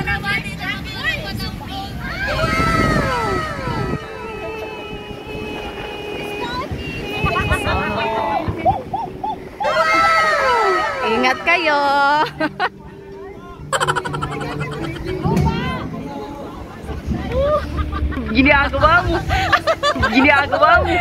Ingat kayo. Ginagawa mo. Ginagawa mo.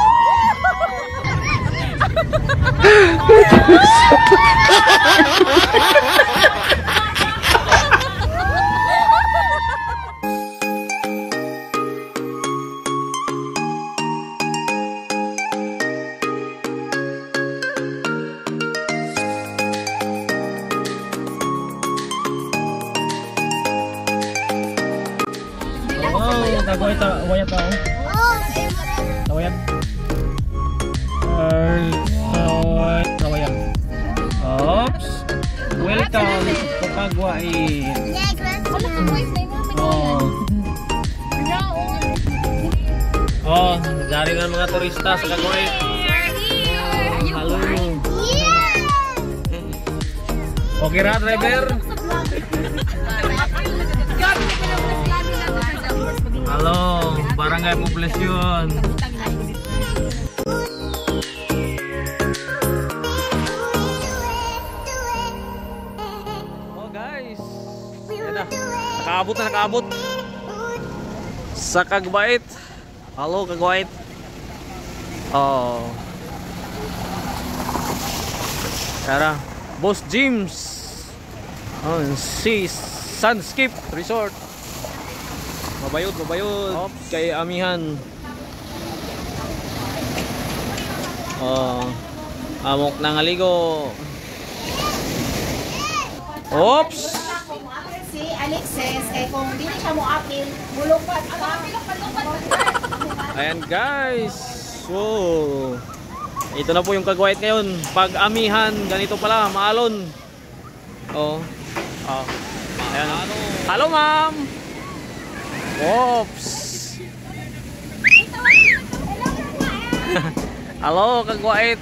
Wayat tao. Wayat. Wayat. Oops. Welcome to Kagwain. Oh, dari ng mga turista sa Kagwain. Halo. Okay ra, driver? Halo, barangay Poblacion. Oh guys, yan na. Nakaabot. Sa Kagwait. Halo Kagwait. Oh. Tara, Boss James. Oh, si Sunskip Resort. Mabayod. Oops, kay amihan. Oh. Amok nang aligo. Oops. Si Alexis, kung hindi siya mo apil, mulupad. Ayan guys. So, ito na po yung Kagwait ngayon. Pag amihan, ganito pala, maalon. Oh. Ayan. Hello ma'am. Oops. Halo Kagwait.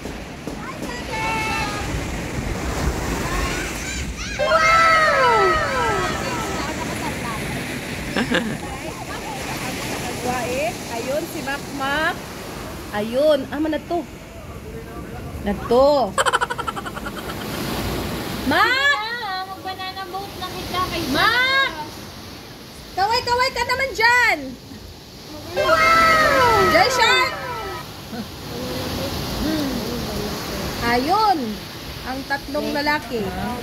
Kagwait. Ayun si Makmak. Ayun, mana to? Nato. Mak! Mag-banana boat na kita kay Mak! Kaway ka naman dyan! Wow! Dyan siya! Ayun! Ang tatlong lalaki.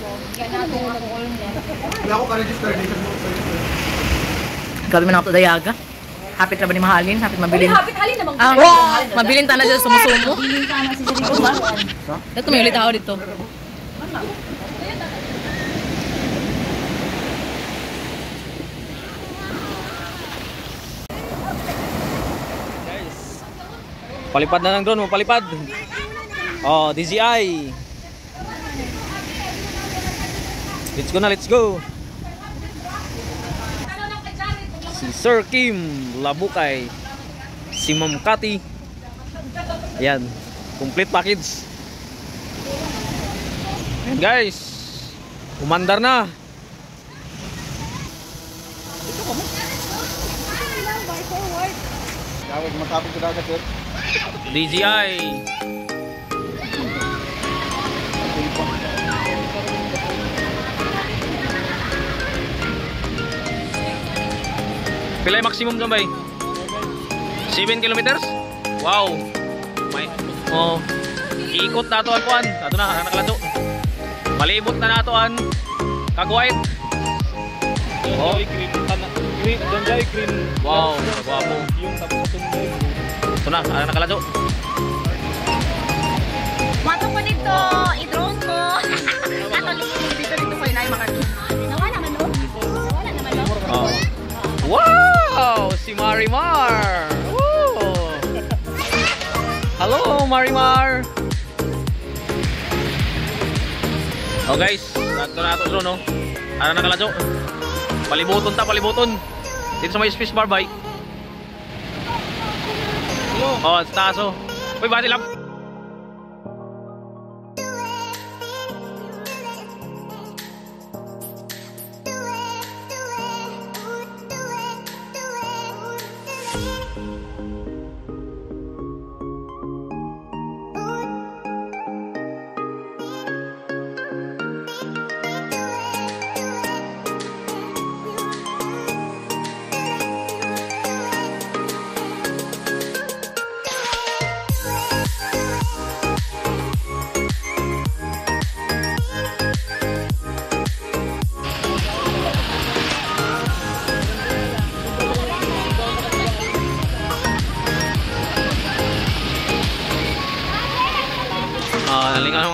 Grabe man ako dayaga. Hapit na ba ni Mahalin? Hapit mabilin. Hapit halin namang. Mabilin tana dyan sumusumo. Dito may ulit ako dito. Palipad na ng drone, palipad. Oh, DJI. Let's go. Si Sir Kim Labukay. Si Ma'am Cathy. Ayan, complete package. Ayan guys, umandar na. DJI. Pila yung maximum dyan ba? 7 kilometers? Wow. May, oh, ikot na ito ang kuhan. Ito na, nakalato. Malibot na ito ang Kagwait. Oh. Wow, nagwapo. Ito na, nakalato. Mato ko dito, i-drone ko. Ato dito ko inay makakita. Nawala naman no? Oh. Wow! Si Marimar! Woo! Hello, Marimar! Oh guys, nato na ito drone, no? Ano nakaladyo? Palibuton. Dito sa may space bar bike. Oh, sa taas, oh. Uy, bati lang.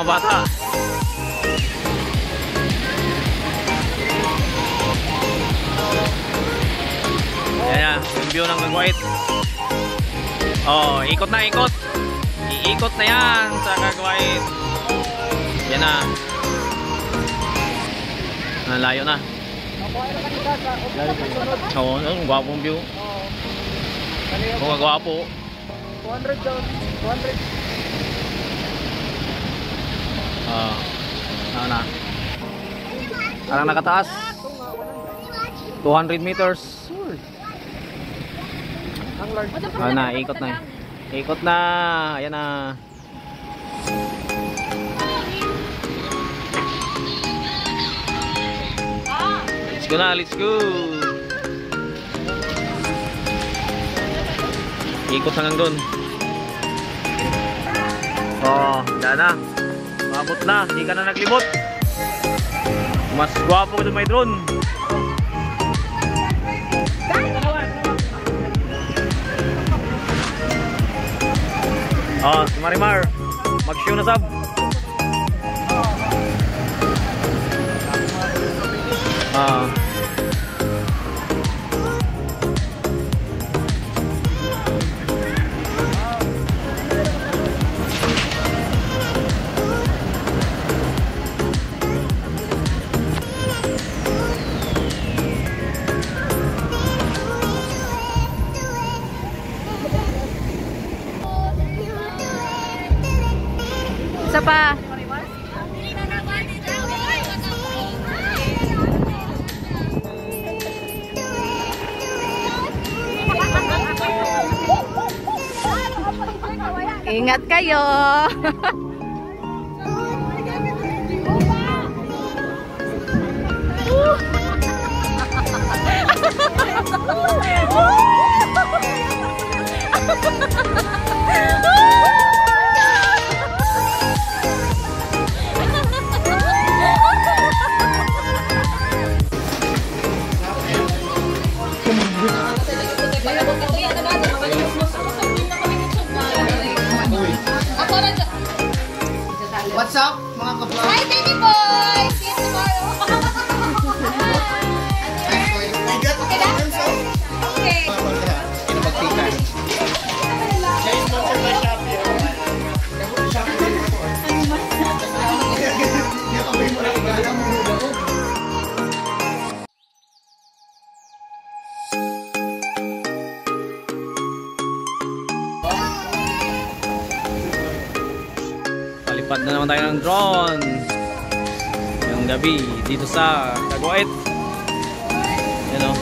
mga bata. Ayan, yung view ng Kagwait. Oh, ikot na, ikot. Iikot na yan sa Kagwait. Yan na. Layo na. Oo, ang gwapong view. Oo, ang gwapo. 200 daw. 200. Ano na? Parang nakataas. 200 meters. Ano na, ikot na. Ikot na. Ayan na. Let's go na, let's go. Ikot hanggang doon. Oh, daan na. Mabot na, hindi ka na naglibot. Mas gwapo doon may drone. Oh, si Marimar, mag-show na sab. Isa pa. Ingat kayo. What's up, mga ka-vlog? Hi, baby boy! See you tomorrow. Okay ba? Okay. Pinapagtikan. Siya is sponsor by Shopee. Palipad na naman tayo ng drone ngayong gabi dito sa Kagwait. Yan o.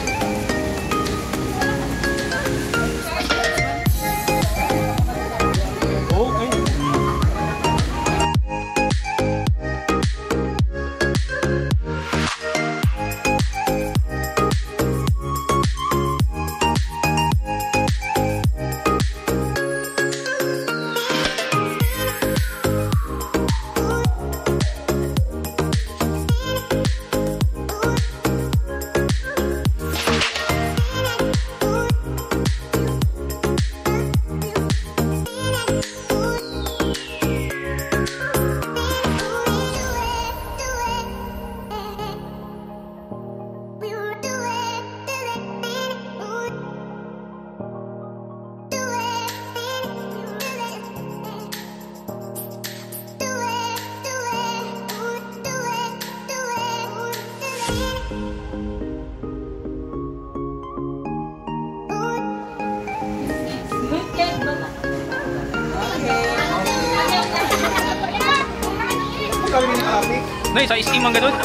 Nay, sa iskim ang gadon.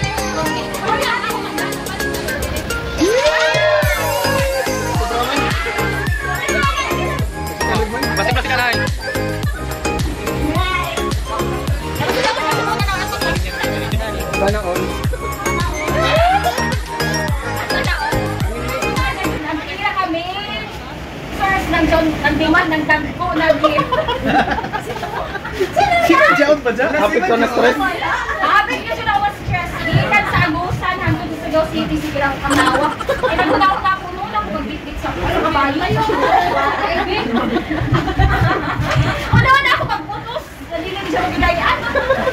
Plastik-plastik ka na eh. Sana all. Nagkira kami. First, nag-demand ng tagpo na gift. Sino dyan pa dyan? Hapit ko na stress. Hapit ko siya na was stress. Gikan sa Agusan, hanggang sa Cebu City, sige lang kanawa. Ay, nagutaw na ako noon ako magbitbit sa kabayo. Una na ako magputos. Dali lang siya magigayaan.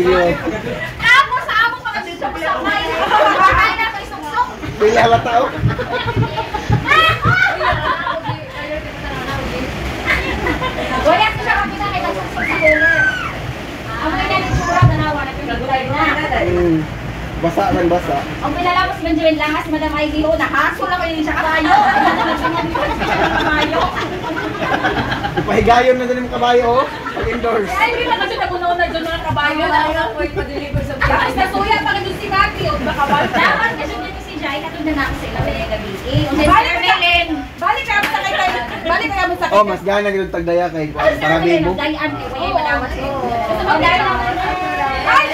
Ayun. Ako sa amo pa kasi sa may. Ay na ko isuksok. Pila ba tao? Wala ko siya kapita kay nagsuksok sa cooler. Ang mga nagsura tanawa na pinigulay na. Basa man basa. Ang pinalabas man Joel lang as Madam Ivy nakaso lang kayo sa kabayo. Kabayo. Ipahigayon na din yung kabayo, oh. Pag indoors. Ay, hindi na kasi nagunaw na dyan mga kabayo. Wala ko ipa-deliver sa bahay. Tapos nasuya pa rin si Maki. O baka kabayo. Dapat kasi dito si Jai. Katulad na ako sa ila kaya gabi. Balik ka sa kay Balik ka mo sa Oh, mas gana gid tagdaya kay marami mo. Dayan kay wala manawas ko. Ay,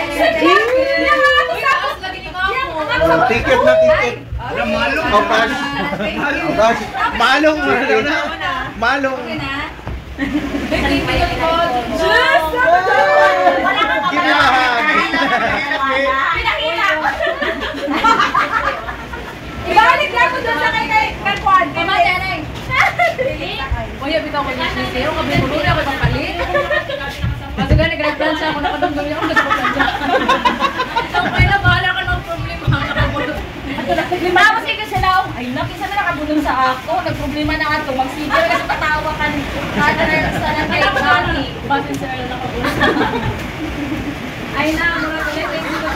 Ticket na ticket. Oh, cash. Oh, cash. Malong na. Malong. Kinahag. Pinakita. Ibalik lang ko doon sa kay Kwan. Mamanay. Kuya, bitaw ko yung sisi. Yung kabin mo, ako itong palit. Kasi gani, grab-plan siya. Kung nakadungdumi ako, gusto ko plan siya. Okay na, bahala ka ng problema. Tapos ikaw siya daw, ay nakisa na nakabulong sa ako, nagproblema na ato, magsigil kasi patawa ka kada na sa kay Maki. Basin sir na nakabulong. Ay na, mga kulit, ay dito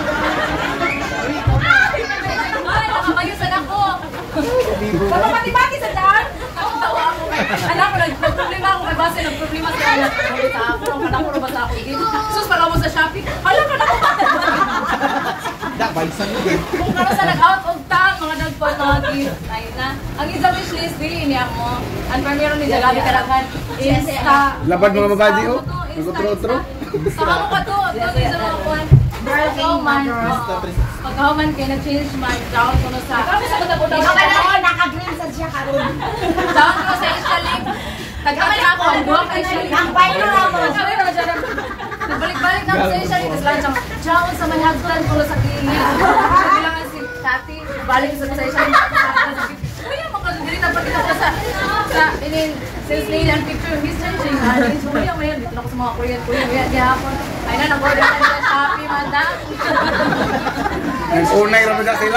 Ay, nakakayusan ako. Baka mati-mati sa daan? Ang tawa ako. Anak ko, nagproblema ako kay Basin. Nagproblema sa anak ko. Sa ako, ang anak ko na ba sa ako? Sus, pala mo sa Shopee. Alam ka na ko. Da baysan mo din. Kung kano sa nag-out of town, mga nagpon, mga gift. Ayun na. Ang isang wishlist, di, niya mo. Ang primero ni Jalabi Karagan. Insta. Labad mga mabadi, oh. Insta, Nagutro-utro. Insta. Saka mo ka to. Ito isa mga kuhan. Pagkahuman. Pagkahuman kayo na-change man. Down ko na sa... naka-green sa siya karon. Down ko sa Insta link. Tagkaman ako. Ang buwak kay Insta link. Ang paino na ako. Nagbalik-balik na ako sa Insta link. Tapos lang siyang, Diyan sa may hagdan ko sa kilid. Kailangan si Tati. Balik sa Insta link. Uy, mga dili na pati ako sa since nila ang picture history siya. So, uy, dito na ako sa mga Korean. Gihapon. Ay na, nag-order ka sa Shopee, manda. Unay ra ba sila?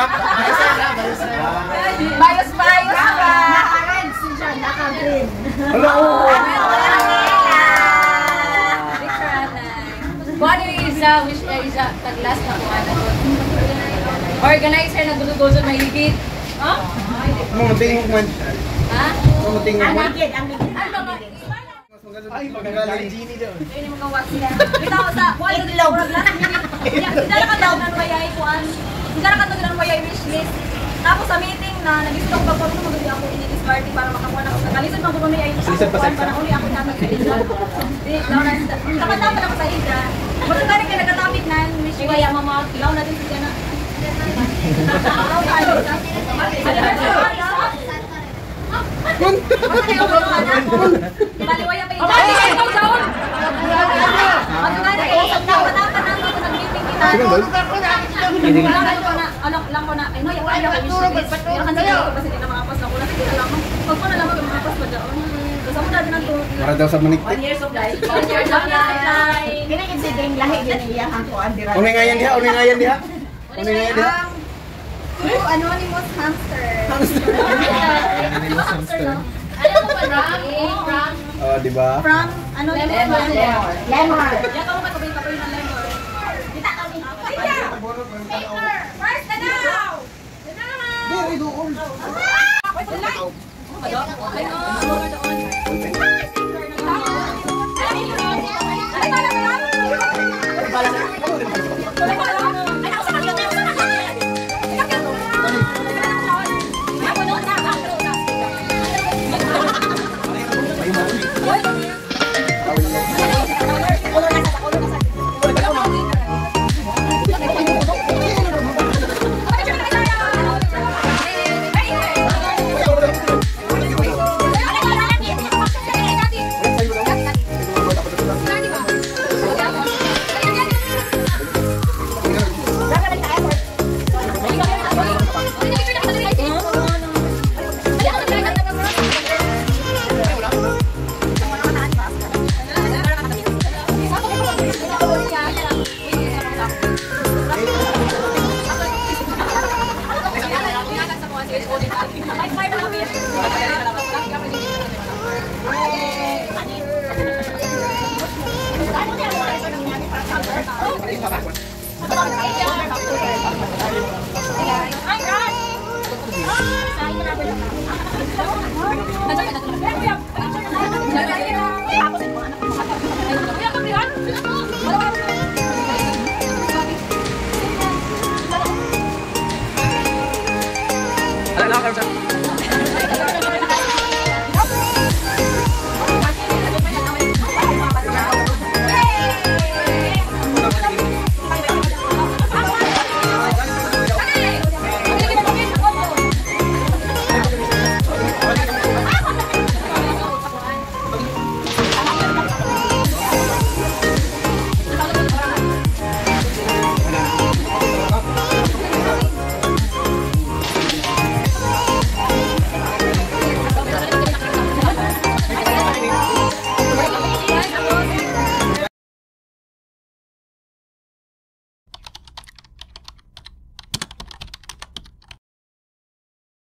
Bias ka. Naka-red si siya, naka-green. Hello. Picture anay. Kung ano yung isa, wish isa, taglas na kung ano. Organizer na gulo-gulo mahigit. Ha? Muting man. Ha? Muting man. Ang ligid. Ano ba? Ay, magaling Genie daw. Ayun yung mga wax sila. Bitaw sa, wala yung ilaw. Hindi ka daw ng mayay kuan. Hindi ka ng mayay wishlist. Tapos sa meeting na, nag-stock ba ko maganda ako in-this party para makakuha na ako sa kalisod ng kuno ay Lisod pa sa para uli ako na mag-realize. Nakatapan ako sa ida. Maganda ka nagkatapit na, wish ko kaya mama, ilaw natin sa dyan na. Baliwaya pa ito. Alam ko na, ay no, yung ayaw ko yung shit. Pero kasi hindi ko kasi nilamapas na ko. Kasi nilamapas, pag ko nalaman ko nilamapas pa dyan. Kasi ako dati nang Para daw sa maniktik. 1 years of life. 1 years of life. Kinikonsidering lahi din niya ang kuan dira. Unay ngayon diha, unay ngayon diha. Unay ngayon diha. Anonymous hamster. Anonymous hamster. Alam mo ba, from Oh, di ba? From anonymous lemon. Lemon. yan ka mo katabay-tabay ng lemon. Kita kami. First na daw. Very good. Ay, no.